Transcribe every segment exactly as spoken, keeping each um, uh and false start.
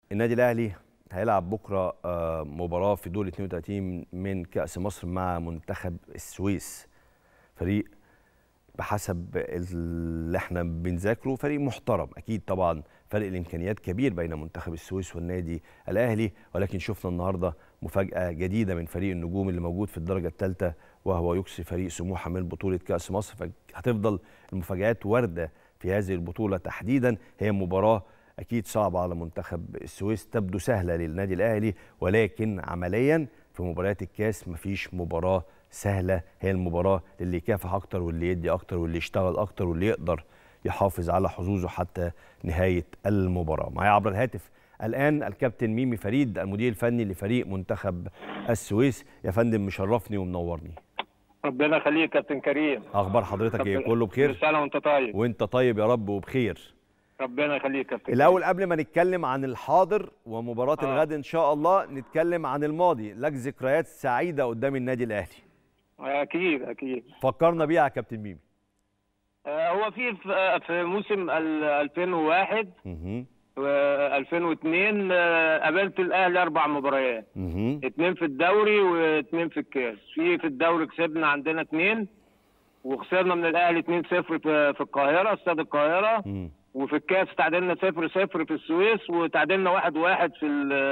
النادي الاهلي هيلعب بكره مباراه في دور اثنين وثلاثين من كاس مصر مع منتخب السويس. فريق بحسب اللي احنا بنذاكره فريق محترم، اكيد طبعا فرق الامكانيات كبير بين منتخب السويس والنادي الاهلي، ولكن شفنا النهارده مفاجاه جديده من فريق النجوم اللي موجود في الدرجه الثالثه، وهو يقصي فريق سموحه من بطوله كاس مصر. فهتفضل المفاجات وارده في هذه البطوله تحديدا. هي مباراه اكيد صعبه على منتخب السويس، تبدو سهله للنادي الاهلي، ولكن عمليا في مباريات الكاس مفيش مباراه سهله. هي المباراه اللي يكافح اكتر واللي يدي اكتر واللي يشتغل اكتر واللي يقدر يحافظ على حظوظه حتى نهايه المباراه. معايا عبر الهاتف الان الكابتن ميمي فريد المدير الفني لفريق منتخب السويس. يا فندم مشرفني ومنورني. ربنا يخليك كابتن كريم. اخبار حضرتك ايه؟ كله بخير؟ كل سنه وانت طيب. وانت طيب يا رب وبخير. ربنا يخليك كابتن. الاول قبل ما نتكلم عن الحاضر ومباراه آه. الغد ان شاء الله، نتكلم عن الماضي. لك ذكريات سعيده قدام النادي الاهلي. اكيد اكيد. فكرنا بيها يا كابتن ميمي. آه هو في في موسم ألفين وواحد و2002 آه قابلت الاهلي اربع مباريات، اثنين في الدوري واثنين في الكاس. في في الدوري كسبنا عندنا اثنين، وخسرنا من الاهلي اتنين صفر في القاهره استاد القاهره. مم. وفي الكاس تعادلنا صفر صفر في السويس، وتعادلنا واحد واحد في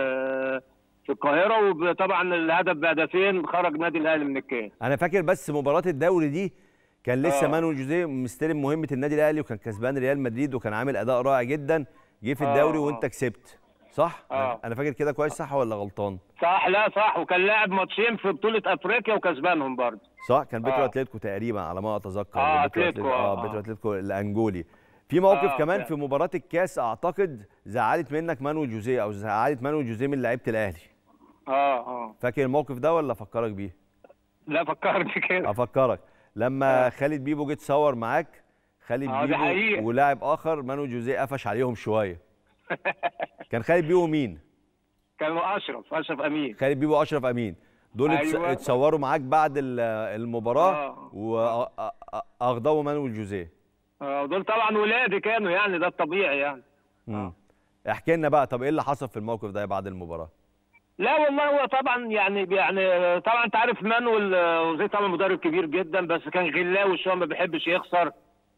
في القاهره. وطبعا الهدف بهدفين خرج نادي الاهلي من الكاس. انا فاكر بس مباراه الدوري دي كان لسه آه. مانويل جوزيه مستلم مهمه النادي الاهلي، وكان كسبان ريال مدريد وكان عامل اداء رائع جدا. جه في الدوري آه. وانت كسبت، صح؟ آه. انا فاكر كده كويس، صح ولا غلطان؟ صح. لا صح، وكان لاعب ماتشين في بطوله افريقيا وكسبانهم برضه. صح، كان بيترو آه. اتلتيكو تقريبا على ما اتذكر. اه اتلتيكو اه بيترو اتلتيكو الانجولي. في موقف آه. كمان في مباراه الكاس اعتقد زعلت منك مانويل جوزيه، او زعلت مانويل جوزيه من لعيبه الاهلي. اه اه فاكر الموقف ده ولا افكرك بيه؟ لا فكرني كده. افكرك لما آه. خالد بيبو جه اتصور معاك، خالد آه بيبو ولاعب اخر مانويل جوزيه قفش عليهم شويه. كان خالد بيبو مين؟ كانوا اشرف اشرف امين. خالد بيبو واشرف امين دول أيوة. اتصوروا معاك بعد المباراه آه. واغضبوا مانويل جوزيه. اه دول طبعا ولادي كانوا، يعني ده الطبيعي يعني. امم احكي لنا بقى، طب ايه اللي حصل في الموقف ده بعد المباراه؟ لا والله هو طبعا يعني يعني طبعا انت عارف مانويل جوزيه طبعا مدرب كبير جدا، بس كان غلاوي شويه ما بيحبش يخسر.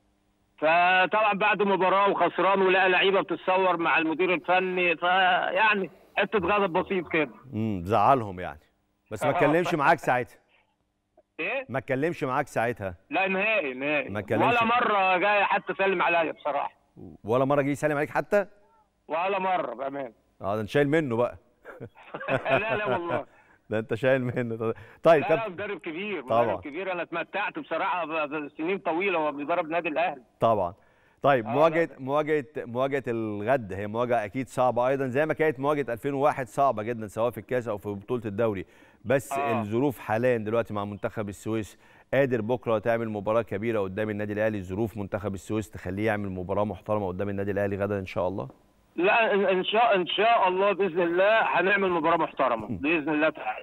فطبعا بعد مباراه وخسران ولقى لعيبه بتتصور مع المدير الفني، فيعني حته غضب بسيط كده. امم زعلهم يعني، بس ما اتكلمش معاك ساعتها. ايه؟ ما اتكلمش معاك ساعتها؟ لا نهائي نهائي، ما اتكلمش ولا مره جاي حتى سلم عليا بصراحه. ولا مره جه يسلم عليك حتى؟ ولا مره بامان. اه ده انت شايل منه بقى. لا لا والله. ده انت شايل منه. طيب لا لا مدرب كبير، مدرب كبير. انا اتمتعت بصراحه سنين طويله وهو بيدرب نادي الاهلي. طبعا. طيب آه مواجهه مواجهه مواجهه الغد هي مواجهه اكيد صعبه ايضا، زي ما كانت مواجهه ألفين وواحد صعبه جدا سواء في الكاس او في بطوله الدوري. بس آه. الظروف حاليا دلوقتي مع منتخب السويس، قادر بكره تعمل مباراه كبيره قدام النادي الاهلي؟ ظروف منتخب السويس تخليه يعمل مباراه محترمه قدام النادي الاهلي غدا ان شاء الله؟ لا ان شاء ان شاء الله باذن الله هنعمل مباراه محترمه باذن الله تعالى.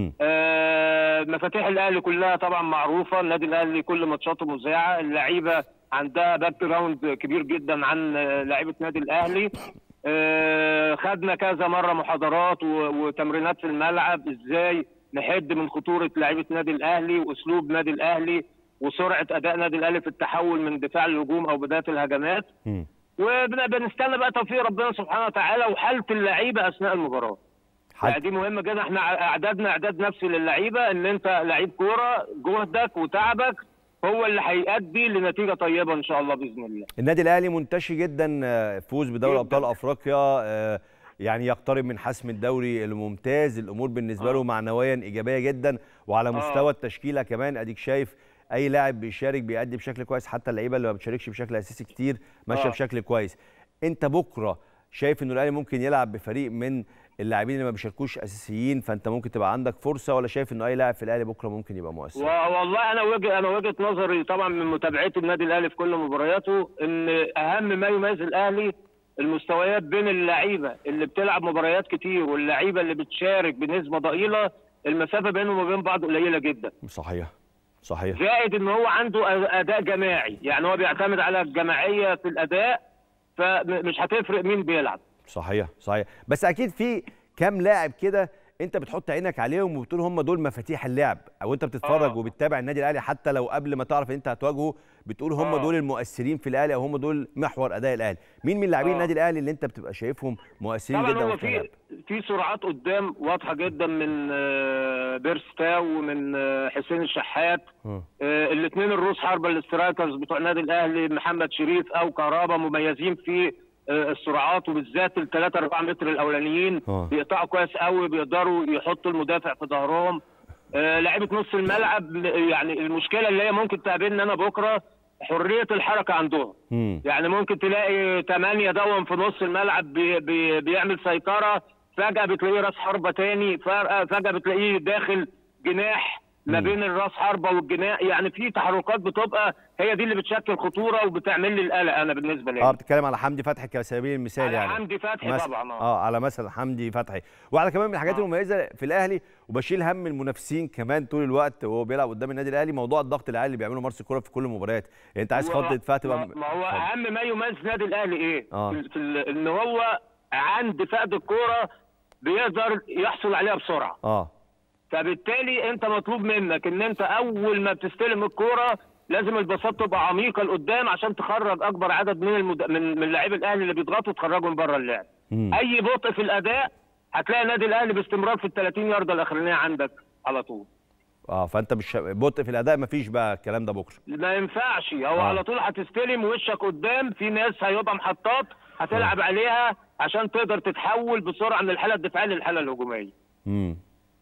آه مفاتيح الاهلي كلها طبعا معروفه، النادي الاهلي كل ماتشاته مذاعه، اللعيبه عندها باك جراوند كبير جدا عن لعيبه نادي الاهلي. آه خدنا كذا مره محاضرات وتمرينات في الملعب ازاي نحد من خطوره لعيبه نادي الاهلي واسلوب نادي الاهلي وسرعه اداء نادي الاهلي في التحول من دفاع للهجوم او بدايه الهجمات. م. وبنستنى بقى توفيق ربنا سبحانه وتعالى وحاله اللعيبه اثناء المباراه. يعني دي مهمه جدا، احنا اعدادنا اعداد نفسي للعيبه، ان انت لعيب كوره جهدك وتعبك هو اللي هيؤدي لنتيجه طيبه ان شاء الله باذن الله. النادي الاهلي منتشي جدا، فوز بدوري ابطال افريقيا، يعني يقترب من حسم الدوري الممتاز، الامور بالنسبه آه. له معنويا ايجابيه جدا، وعلى مستوى آه. التشكيله كمان اديك شايف اي لاعب بيشارك بيأدي بشكل كويس، حتى اللعيبه اللي ما بتشاركش بشكل اساسي كتير ماشيه آه. بشكل كويس. انت بكره شايف انه الاهلي ممكن يلعب بفريق من اللاعبين اللي ما بيشاركوش اساسيين، فانت ممكن تبقى عندك فرصه، ولا شايف انه اي لاعب في الاهلي بكره ممكن يبقى مؤثر؟ والله انا وجه انا وجهه نظري طبعا من متابعتي النادي الاهلي في كل مبارياته، ان اهم ما يميز الاهلي المستويات بين اللعيبه اللي بتلعب مباريات كتير واللعيبه اللي بتشارك بنسبه ضئيله، المسافه بينهم وبين بعض قليله جدا. صحيح صحيح. زائد ان هو عنده اداء جماعي، يعني هو بيعتمد على الجماعيه في الاداء، فمش هتفرق مين بيلعب. صحيح صحيح. بس اكيد في كام لاعب كده انت بتحط عينك عليهم وبتقول هم دول مفاتيح اللعب، او انت بتتفرج آه. وبتتابع النادي الاهلي حتى لو قبل ما تعرف ان انت هتواجهه بتقول هم آه. دول المؤثرين في الاهلي، او هم دول محور اداء الاهلي. مين من لاعبين آه. النادي الاهلي اللي انت بتبقى شايفهم مؤثرين جدا؟ طبعا هو في في سرعات قدام واضحه جدا من بيرستاو ومن حسين الشحات، آه. الاثنين الروس حربه الاسترايكرز بتوع النادي الاهلي محمد شريف او كهربا مميزين في السرعات، وبالذات الثلاثة أربعة متر الاولانيين أوه. بيقطعوا كويس قوي، بيقدروا يحطوا المدافع في ظهرهم. آه لعيبه نص الملعب يعني المشكله اللي هي ممكن تقابلنا انا بكره حريه الحركه عندهم. مم. يعني ممكن تلاقي ثمانية دوم في نص الملعب بي بي بيعمل سيطره، فجاه بتلاقيه راس حربه تاني، فجاه بتلاقيه داخل جناح ما بين الراس حربه والجناح، يعني في تحركات بتبقى هي دي اللي بتشكل خطوره وبتعمل لي القلق انا بالنسبه لي. اه بتتكلم على حمدي فتحي كسبيل المثال على يعني. على حمدي فتحي مس... طبعا اه على مثلا حمدي فتحي، وعلى كمان من الحاجات آه. المميزه في الاهلي وبشيل هم المنافسين كمان طول الوقت وهو بيلعب قدام النادي الاهلي، موضوع الضغط العالي اللي بيعمله مارس الكوره في كل المباريات. يعني انت عايز خط دفاع تبقى ما هو فضل. اهم ما يميز النادي الاهلي ايه؟ آه. في ال... ان هو عند فقد الكوره بيقدر يحصل عليها بسرعه. اه فبالتالي انت مطلوب منك ان انت اول ما بتستلم الكوره لازم البساط تبقى عميقه لقدام عشان تخرج اكبر عدد من المد... من من لاعبي الاهلي اللي بيضغطوا تخرجهم بره اللعب. مم. اي بطء في الاداء هتلاقي النادي الاهلي باستمرار في ال ثلاثين يارده الاخرانيه عندك على طول. اه فانت مش بطء في الاداء، مفيش بقى الكلام ده بكره. ما ينفعش، هو آه. على طول هتستلم وشك قدام، في ناس هيبقى محطات هتلعب آه. عليها عشان تقدر تتحول بسرعه من الحاله الدفاعيه للحاله الهجوميه. امم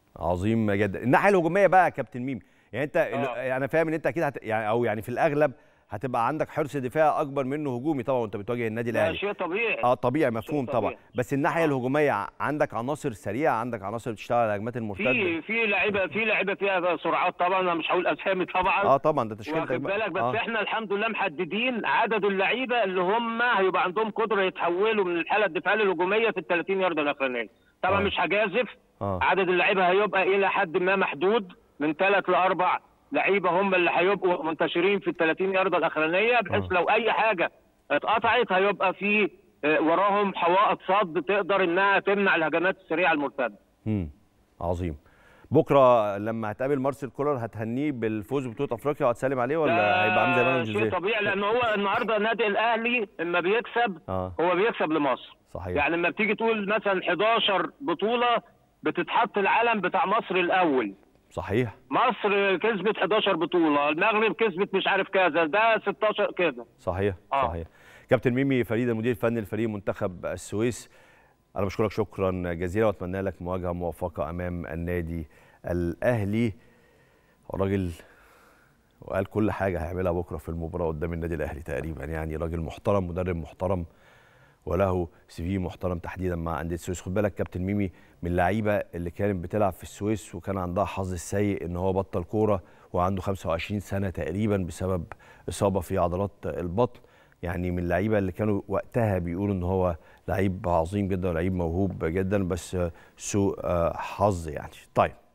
عظيم جدا. الناحيه الهجوميه بقى يا كابتن ميمي، يعني انت آه. انا فاهم ان انت اكيد هت... يعني او يعني في الاغلب هتبقى عندك حرص دفاع اكبر منه هجومي طبعا وانت بتواجه النادي الاهلي. ده شيء طبيعي. اه طبيعي مفهوم طبعا. طبيعي. بس الناحيه آه. الهجوميه عندك عناصر سريعه، عندك عناصر بتشتغل على الهجمات المرتده. في في لعيبه في لعيبه فيها سرعات طبعا، انا مش هقول اسامي طبعا. اه طبعا ده تشكيلتك واخد بالك، بس آه. احنا الحمد لله محددين عدد اللعيبه اللي هم هيبقى عندهم قدره يتحولوا من الحاله الدفاعيه للهجوميه في ال ثلاثين يارده الاخرانيه. طبعا آه. مش هجازف. آه. عدد اللعيبه هيبقى الى حد ما محدود من ثلاث لاربع لعيبه هم اللي هيبقوا منتشرين في ال ثلاثين يارده الاخرانيه، بحيث أوه. لو اي حاجه اتقطعت هيبقى في وراهم حوائط صد تقدر انها تمنع الهجمات السريعه المرتده. امم عظيم. بكره لما هتقابل مارسيل كولر هتهنيه بالفوز ببطوله افريقيا وهتسلم عليه ولا هيبقى عامل زي مانويل جوزيه؟ شيء طبيعي، لان هو النهارده النادي الاهلي لما بيكسب آه. هو بيكسب لمصر. صحيح. يعني لما بتيجي تقول مثلا حداشر بطوله بتتحط العلم بتاع مصر الاول. صحيح. مصر كسبت حداشر بطوله، المغرب كسبت مش عارف كذا، ده ستاشر كده. صحيح آه. صحيح. كابتن ميمي فريد المدير الفني لفريق منتخب السويس، انا بشكرك شكرا جزيلا واتمنى لك مواجهه موفقه امام النادي الاهلي. الراجل وقال كل حاجه هيعملها بكره في المباراه قدام النادي الاهلي تقريبا، يعني راجل محترم، مدرب محترم، وله سي في محترم تحديدا مع انديه السويس. خد بالك كابتن ميمي من اللعيبه اللي كانت بتلعب في السويس وكان عندها حظ السيء ان هو بطل كوره وعنده خمسة وعشرين سنه تقريبا بسبب اصابه في عضلات البطن. يعني من اللعيبه اللي كانوا وقتها بيقولوا ان هو لعيب عظيم جدا ولعيب موهوب جدا، بس سوء حظ يعني. طيب